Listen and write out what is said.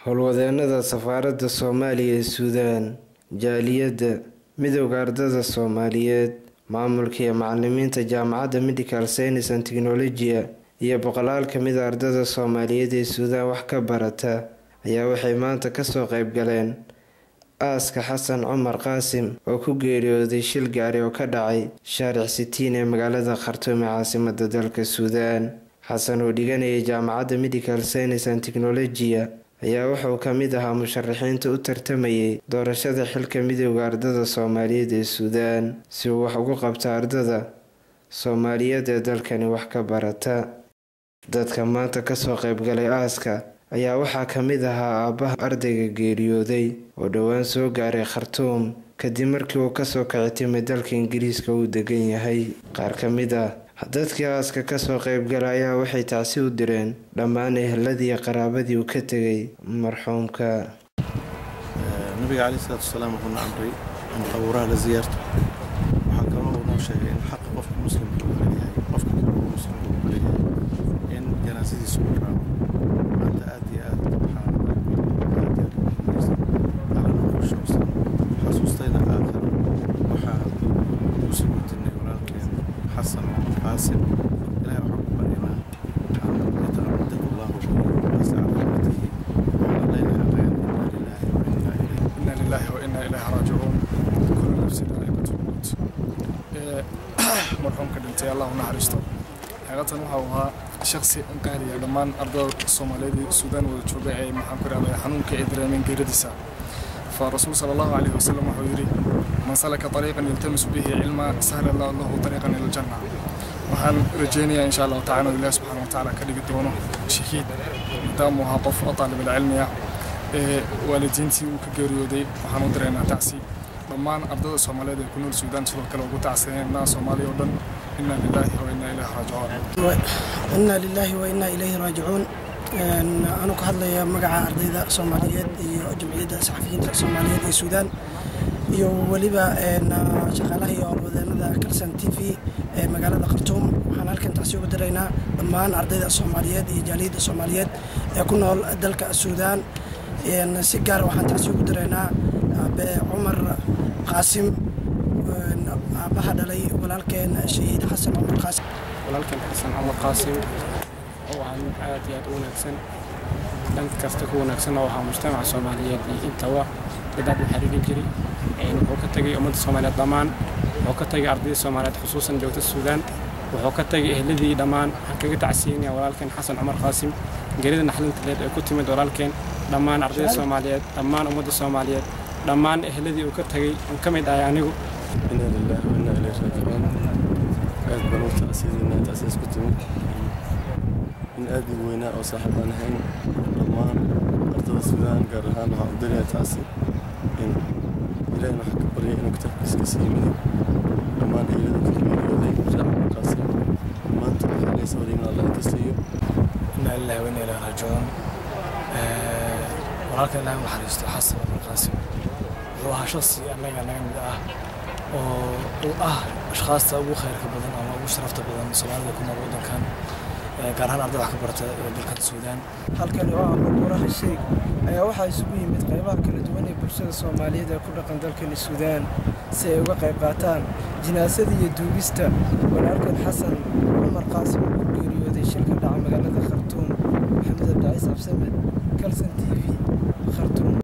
howlwadeennada safaaradda Soomaaliya ee Suudaan, jaaliyadda, midowga ardayda Soomaaliyeed, maamulka iyo macallimiinta jaamacadda Medical Science and Technology iyo boqolaal ka mid ah ardayda Soomaaliyeed ee Suudaan wax ka barata ayaa waxay maanta ka soo qayb galeen aaska Xasan Cumar Qaasim oo ku geeriyooday shil gaari oo ka dhacay shaaric Sitiin ee magaalada Khartoum ee caasimadda dalka Suudaan. Xasan oo dhiganayay jaamacadda Medical Science and Technology ayaa wuxuu ka mid ahaa musharaxiinta u tartamayay doorashada xilka midowga ardayda Soomaaliyeed ee Suudaan si uu wax ugu qabto ardayda Soomaaliyeed ee dalkani wax ka barata. Dadka maanta ka soo qayb galay aaska ayaa waxaa ka mid ahaa aabaha ardayga geeriyooday oo dhowaan soo gaaray Khartoum kadib markii uu kasoo kicitimay dalka Ingiriiska uu degan yahay. Qaar ka mid ah dadkii aaska ka soo qayb galay ayaa waxay tacsi u direen dhammaan eheladii iyo qaraabadii uu ka tegay marxuumka. nabiga cali salaatu wasalaam wuxuu na amray in qabuuraha la ziyaarto. waxaa kaloo noo sheegay in xaq qofka muslimka uu leeyahay qofka kale uu muslimka uu leeyahay in janaasadiisa uu raaco. maanta aad iyo aad xasuustayna aakhir waxaa u soo gudinay walaalkeen xasan qaasim. ilaahay waxaan ku baryanaa yataqabbal allahu wasacadatihi إنا لله وإنا إليه راجعون كل نفس ذائقة الموت. مرحوم كدنتي الله ونحرسته حقيقة وها شخصي قاري دمان أرض الصومالية السودان والجوباء محمد على حنون كإدرى من جردسا. فالرسول صلى الله عليه وسلم يقول من سلك طريقا يلتمس به علما سهل الله له طريقا إلى الجنة. وحن رجيني إن شاء الله تعالى الله سبحانه وتعالى كذلك دونه شهيد دامها طف طالب العلم waalidiintii uu ka geeriyooday waxaan u direynaa tacsi dhammaan ardayda Soomaaliyeed ee ku nool Suudaan sidoo kale ugu tacsiyeynaa Soomaaliya oo dhan. inna lillahi wa inna ilayhi raaji'uun. inna lillahi wa inna ilayhi raaji'uun. أنا كهذا مجمع أرضية Soomaaliyeed iyo jamciyadda saxafiyiinta Soomaaliyeed ee Suudaan iyo waliba shaqaalaha iyo howlwadeennada Kalsan TV ee magaalada Khartoum. waxaan halkan tacsi ugu direynaa dhammaan ardayda Soomaaliyeed iyo jaaliyadda Soomaaliyeed ee ku nool dalka Suudaan. si gaar waxaan tacsi ugu direynaa Cumar Qaasim aabaha dhalay walaalkeen shahiid Xasan Cumar Qaasim. walaalkeen Xasan Cumar Qaasim oo aan aad iyo aad u wanaagsan dhan kasta ku wanaagsan oo waxa mujtamaca Soomaaliyeed iyo intaba dad u xiriirin jiray wuxuu ka tagay ummadda Soomaaliyeed dhammaan wuxuu ka tagay ardayda Soomaaliyeed khusuusan joogta Suudaan wuxuu ka tagay ehladii dhammaan waxaan kaga tacsiinaya walaalkeen Xasan Cumar Qaasim geerida naxdinta leh ee ku timid walaalkeen dhammaan ardayda Soomaaliyeed dhammaan ummadda Soomaaliyeed dhammaan ehladii uu ka tagay aan ka mid ahay anigu. inna lillahi wa inna ilayhi raaji'uun. aad baan u tacsiinaa tacsiis ku timid in aad u weynaa oo saaxiib aan ahayn dhammaan ardayda Suudaan gaar ahaan waxaan u direynaa tacsi in ilaahay wax ka baryo inuu kitaabkiisa ka siiyo dhammaan ehelada ku geeriyooday Xasan Qaasim maanta waxaa la soo wareegnaa Allah ka siiyo. inna lillahi wa inna ilayhi raaji'uun. walaalkeen ilaahay naxariisto Xasan Cumar Qaasim wuxuu ahaa shakhsi annaga naga mid ah oo uu ah ashkhaasta ugu khayrka badan ama ugu sharafta badan Soomaalida ku nool waddankan gaar ahaan ardayda wax ka barata dalka Suudaan. halkan oo ah buuraha Sheeg ayaa waxaa isugu yimid qaybaha kala duwan ee bulshada Soomaaliyeed ee ku dhaqan dalkan Suudaan si ay uga qayb qaataan jinaasada iyo duugista walaalkeen Xasan Cumar Qaasim oo ku geeriyooday shil ka dhacay magaalada Khartoum. maxamed abdi ciise absamed Kalsan TV.